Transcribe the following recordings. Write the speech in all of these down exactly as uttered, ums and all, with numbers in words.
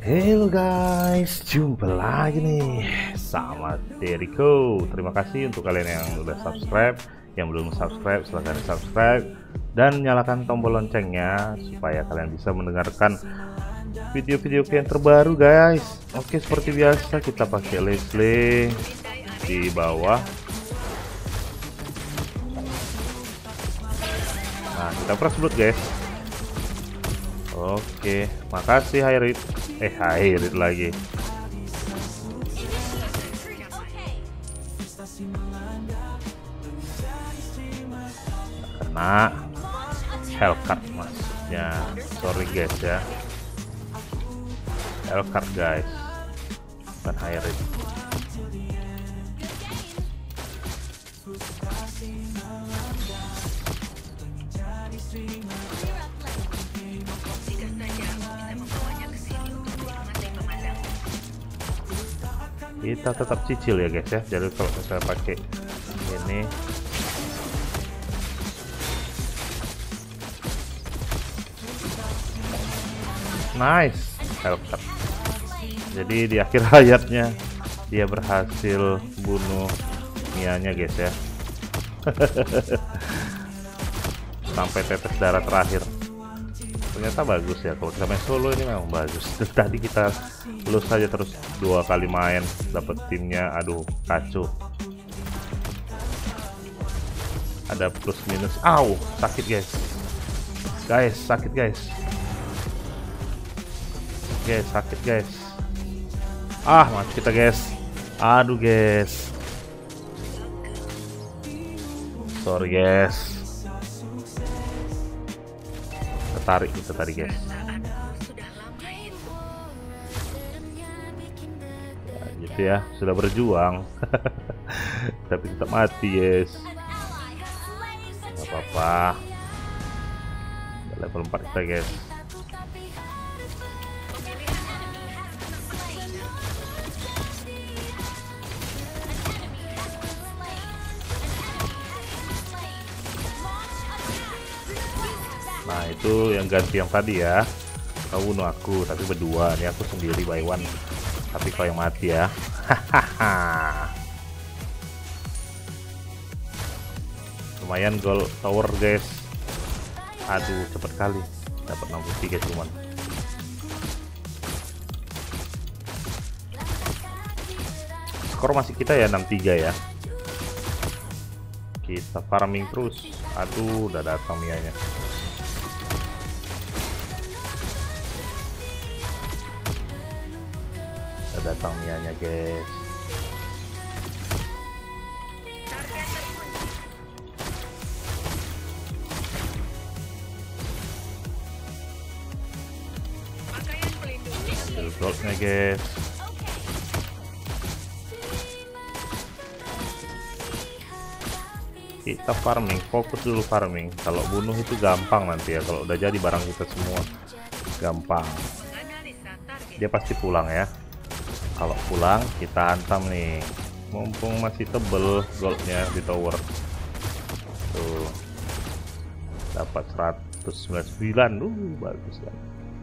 Halo guys, jumpa lagi nih sama Deriko. Terima kasih untuk kalian yang udah subscribe. Yang belum subscribe silahkan subscribe dan nyalakan tombol loncengnya supaya kalian bisa mendengarkan video-video yang terbaru guys. Oke, seperti biasa kita pakai Leslie di bawah. Nah, kita press blood guys. Oke, makasih Hairit. Eh, Hairit lagi. Kena Hellcat maksudnya. Sorry guys ya. Hellcat guys. Bukan Hairit. Kita tetap cicil ya guys ya. Jadi kalau saya pakai ini nice Hellcat. Jadi di akhir hayatnya dia berhasil bunuh Mianya guys ya. Sampai tetes darah terakhir. Ternyata bagus ya kalau kita main solo, ini memang bagus. Tadi kita lulus saja terus dua kali main dapat timnya, aduh kacau. Ada plus minus. Au, sakit guys. Guys, sakit guys. Guys, sakit guys. Ah, mati kita guys. Aduh guys. Sorry guys. Tarik kita tadi guys. Ya, gitu ya, sudah berjuang. Tapi tetap mati guys. Gak apa-apa. Level empat kita guys. Nah itu yang ganti yang tadi ya. Kau bunuh aku tapi berdua, nih aku sendiri by one. Tapi kau yang mati ya. Hahaha. Lumayan gold tower guys. Aduh cepet kali. Dapat enam puluh tiga cuman. Skor masih kita ya enam tiga ya. Kita farming terus. Aduh udah datang Mianya. Datang Mianya guys. Ambil goldnya guys. Kita farming, fokus dulu farming. Kalau bunuh itu gampang nanti ya. Kalau udah jadi barang kita semua gampang. Dia pasti pulang ya. Kalau pulang kita hantam nih, mumpung masih tebel goldnya di tower. Tuh dapat seratus sembilan puluh sembilan. Uh bagus kan.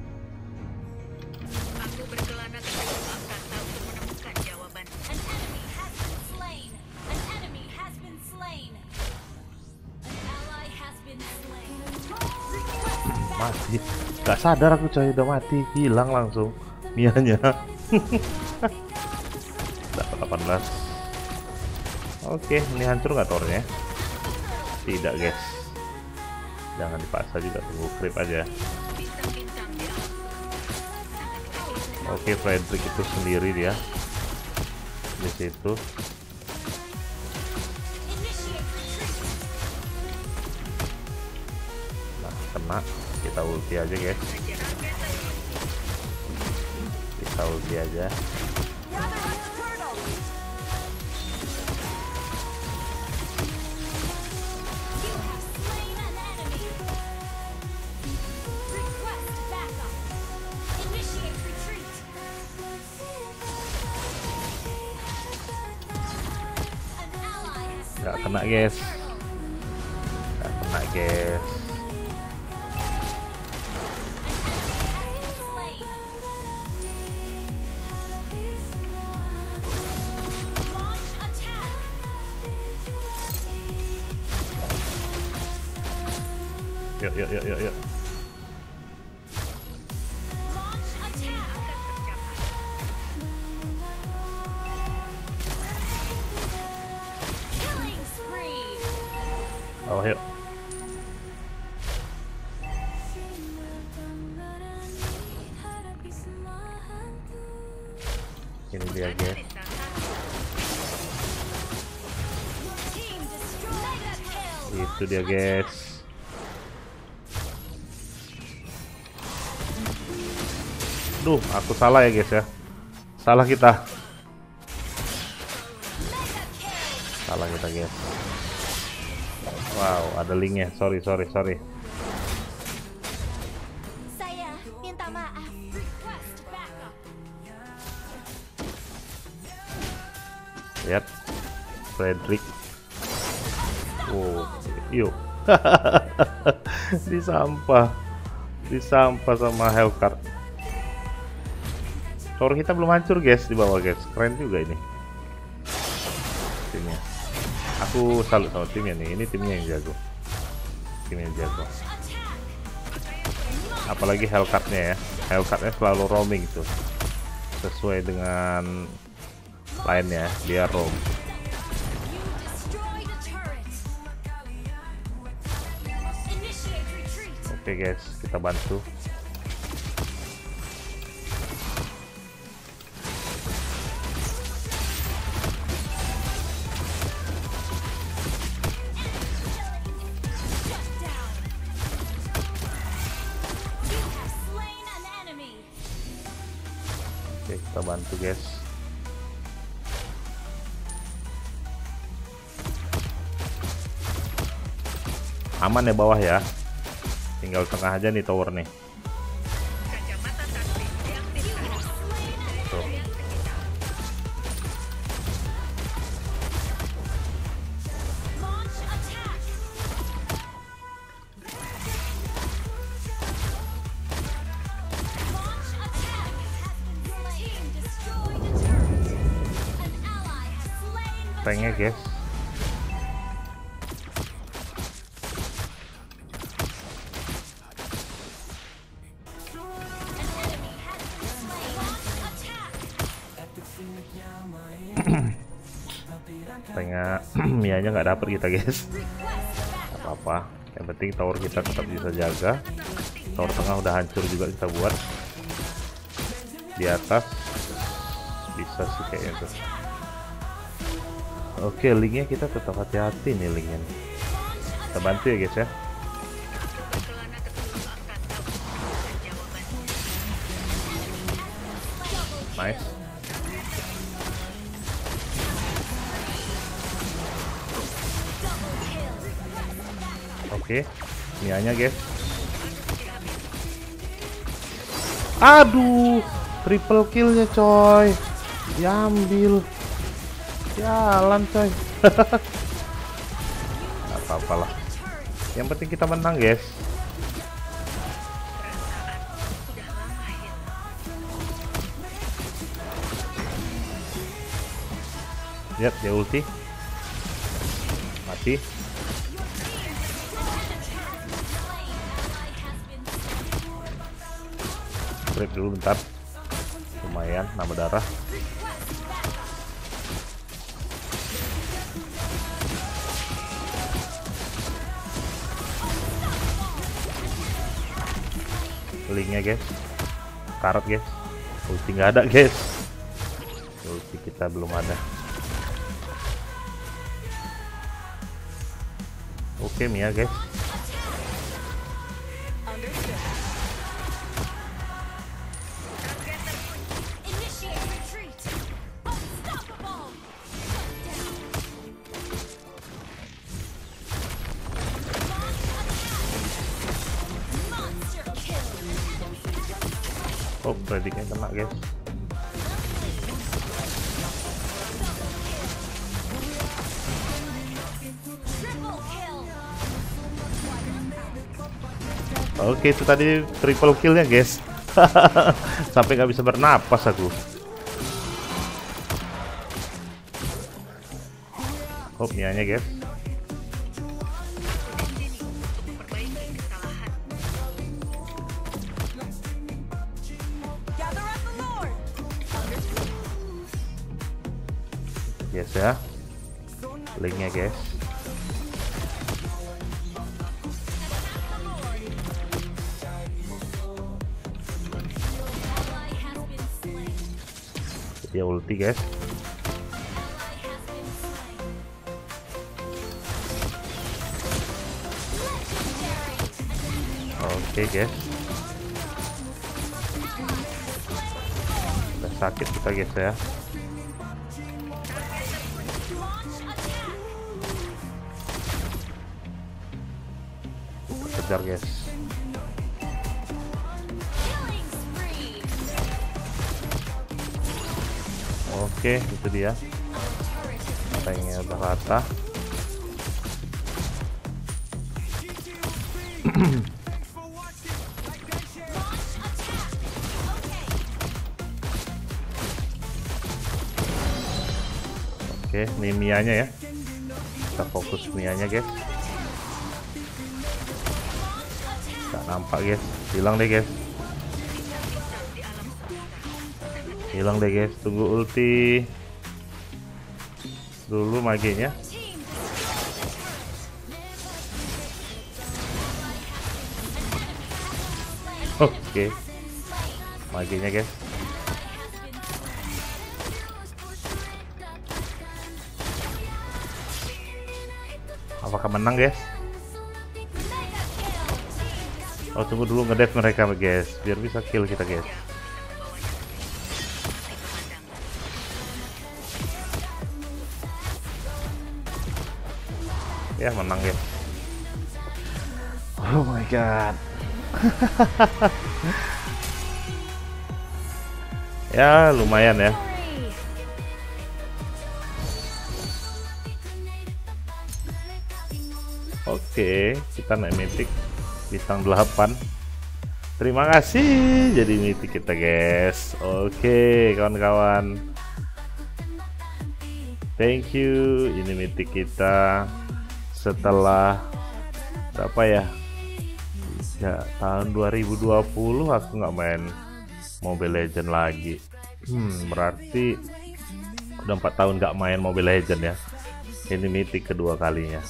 Mati, gak sadar aku coy, udah mati, hilang langsung Mianya. Dapat delapan belas. Oke, ini hancur nggak tornya? Tidak guys. Jangan dipaksa juga, tunggu creep aja. Oke, Frederick itu sendiri dia di situ. Nah, kena. Kita ulti aja guys. Kita ulti aja. Nggak kena guys. Nggak kena guys. Yuk, yuk, yuk, yuk, yuk. Oh, yuk. Ini dia guys. Itu dia guys. Duh, aku salah ya guys ya. Salah kita. Salah kita guys. Wow, ada linknya. Sorry, sorry, sorry. Saya minta maaf. Request backup. Lihat, Frederick. Oh, yuk. Di sampah, di sampah sama Hellcat. Tower kita belum hancur guys di bawah guys. Keren juga ini. Timnya. Aku salut sama timnya nih. Ini timnya yang jago. Timnya yang jago. Apalagi Hellcat-nya ya. Hellcat-nya selalu roaming tuh. Sesuai dengan lainnya, dia roam. Oke guys, kita bantu. Oke, kita bantu guys. Aman ya bawah ya. Tinggal tengah aja nih tower nih. Tuh. Tanknya guys. Tengah Mianya nggak dapet kita guys. Gak apa-apa, yang penting tower kita tetap bisa jaga. Tower tengah udah hancur juga kita buat. Di atas bisa sih kayaknya tuh. Oke, linknya kita tetap hati-hati nih linknya. Kita bantu ya guys ya. Nice. Oke, Mianya guys. Aduh, triple killnya coy. Diambil. Jalan coy. Apa-apalah. Yang penting kita menang guys. Lihat dia ulti. Mati. Break dulu bentar. Lumayan nambah darah. Linknya guys. Karat guys. Ulti nggak ada guys. Ulti kita belum ada. Oke Mia guys. Oh, prediknya kena guys. Oke, itu tadi triple killnya guys. Sampai nggak bisa bernapas aku. Oh, Mianya guys. guys ya, linknya guys. Dia ulti guys. Oke guys, udah sakit kita guys ya. Kita kejar guys. Oke, itu dia. Tanknya udah rata. Oke, ini Mianya ya. Kita fokus Mianya guys. Gak nampak guys. Hilang deh guys. Hilang deh guys. Tunggu ulti dulu magenya. Oke, magenya guys. Apakah menang guys? Oh, tunggu dulu ngedev mereka guys, biar bisa kill kita guys. Ya, menang guys. Oh my god. Ya, lumayan ya. Oke, kita naik mythic bintang delapan. Terima kasih jadi mythic kita guys. Oke kawan-kawan, thank you. Ini mythic kita setelah berapa ya, ya tahun dua ribu dua puluh aku nggak main Mobile Legend lagi. Hmm, berarti udah empat tahun nggak main Mobile Legend ya. Ini mythic kedua kalinya.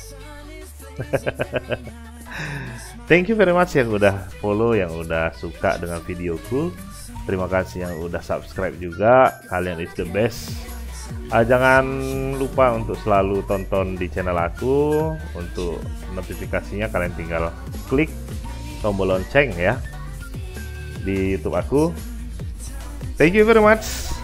Thank you very much yang udah follow, yang udah suka dengan videoku. Terima kasih yang udah subscribe juga. Kalian is the best. Ah, jangan lupa untuk selalu tonton di channel aku. Untuk notifikasinya kalian tinggal klik tombol lonceng ya di YouTube aku. Thank you very much.